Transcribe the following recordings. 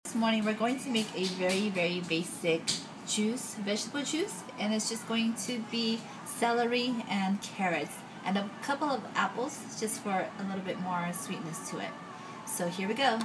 This morning we're going to make a very basic juice, vegetable juice, and it's just going to be celery and carrots and a couple of apples just for a little bit more sweetness to it. So here we go.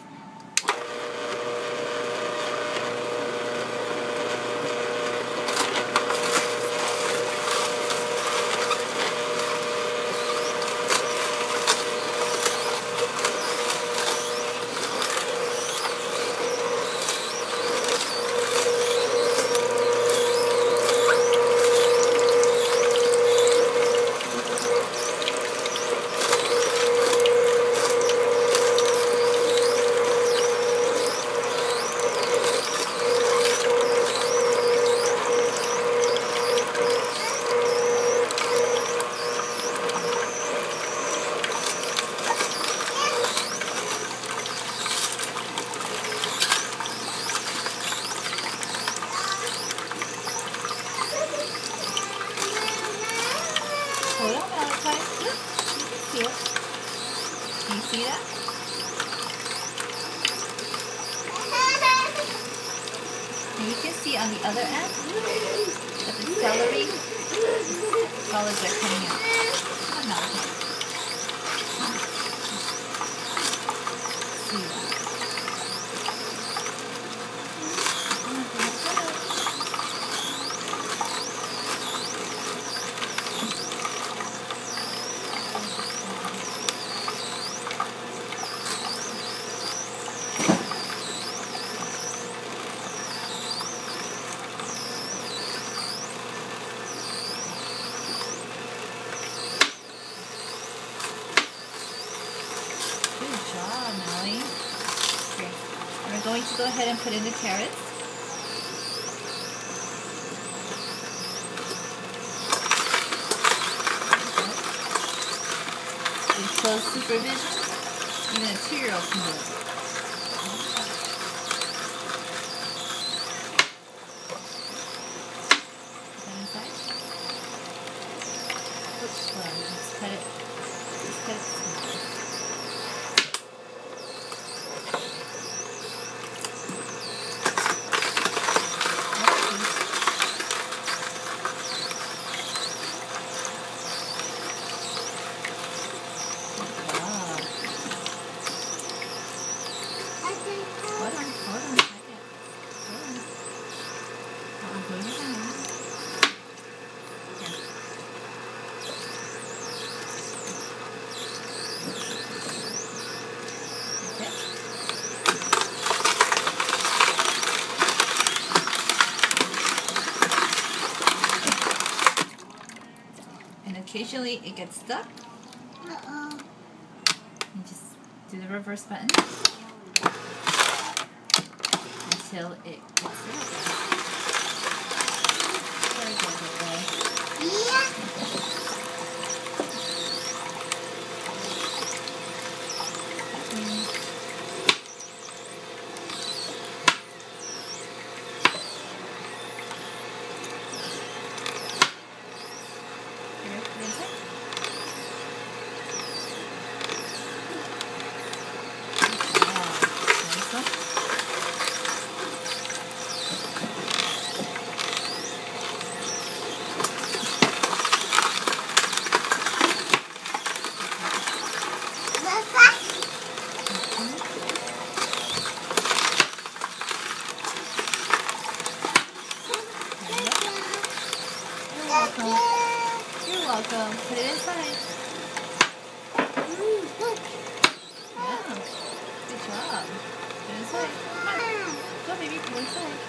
Hold on, Malachi. Look, you can see it. Can you see that? And you can see on the other end that the celery solids are coming out. Come on, Malachi. See that? Good job, Melly. Okay. We're going to go ahead and put in the carrots. In close supervision, even a 2-year-old can do it. Put that inside. Oops, hold on. Let's cut it. Let's cut it small. And occasionally it gets stuck. You just do the reverse button until it gets out. Very good, You're welcome. Put it inside. Yeah. Good job. Put it inside. Come on. Go, baby. Put it inside.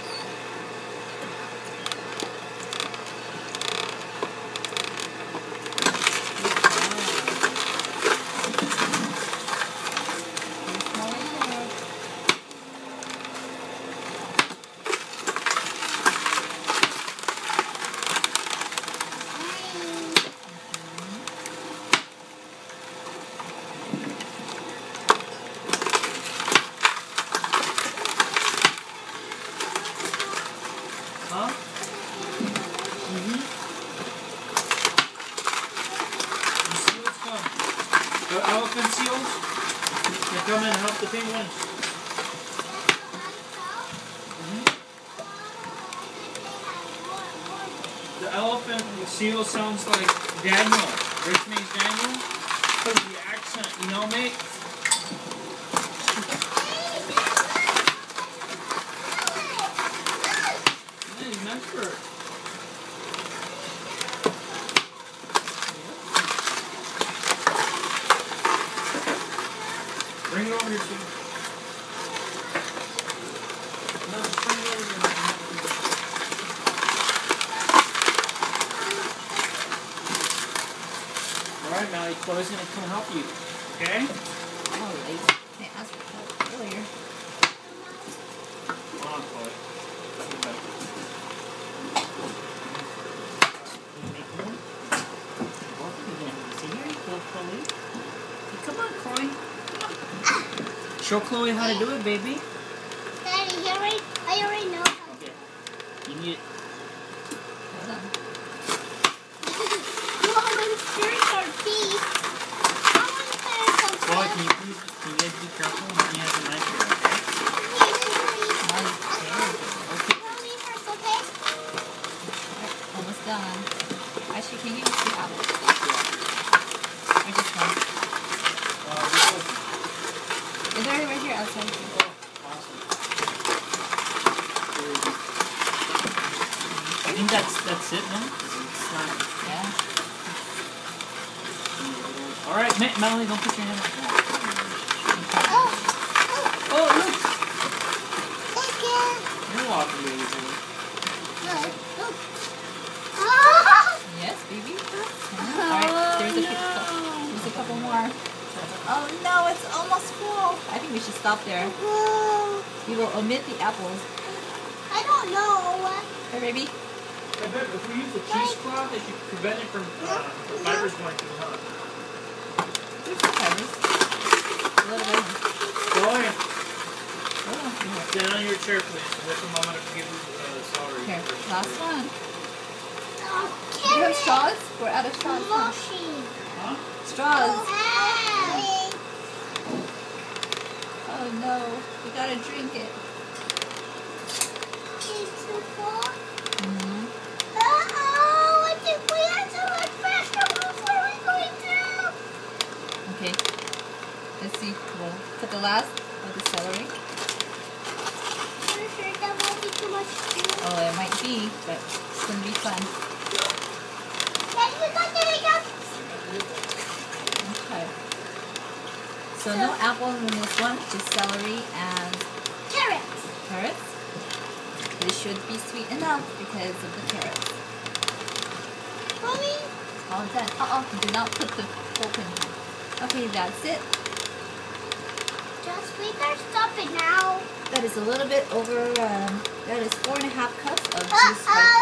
Huh? The seals come. The elephant seals, they come and help the penguins. elephant seal sounds like Daniel. Rich name's Daniel. Because the accent, you know, mate? Yeah, he's an expert. Bring it over here, Steve. No, just bring it over here. Alright, Mally, Chloe's gonna come help you. Okay? Oh, late. I asked for help earlier. Come on, Chloe. Get back. You make more? Both of you gonna see here? Go, Chloe. Hey, come on, Chloe. Show Chloe how to do it, baby. Daddy, I already know how. Okay. You need it. Hold on. You want to finish our tea? I want to finish our tea. Chloe, can you guys be careful? Mommy has a knife here, okay? Nice. Okay. Tell me first, okay? Alright, almost done. Actually, can you use the apple? Or just one? Is there right here outside? Awesome. I think that's it, no? It's not. Yeah. Alright, Melanie, don't put your hand up. Oh, Oh, look! thank you. You're welcome, baby. Look. Ah! Yes, baby. Alright, there's a couple more. Oh no, it's almost full. I think we should stop there. We will omit the apples. I don't know. Here, baby. I bet if we use a cheesecloth, it should prevent it from the fibers going through, huh? There's some fibers. A little bit. Chloe, Oh, stand on your chair, please. Wait for Mama to give you celery. here, last one. Oh, Do you have straws? We're out of straws. Huh? Mushy. Huh? Straws. Hey. Oh no, we gotta drink it. It's too full. Mm-hmm. Uh-oh, I think we have so much vegetables. What are we going to do? Okay. Let's see. We'll put the last of the celery. I'm sure that won't be too much food. Oh, it might be, but it's gonna be fun. Daddy, we got it again. Okay. So no apples in this one, just celery and Carrots. carrots. This should be sweet enough because of the carrots. Mommy. All done. Do not put the pulp in here. Okay, that's it. Just we can stop it now. That is a little bit over, that is 4.5 cups of juice right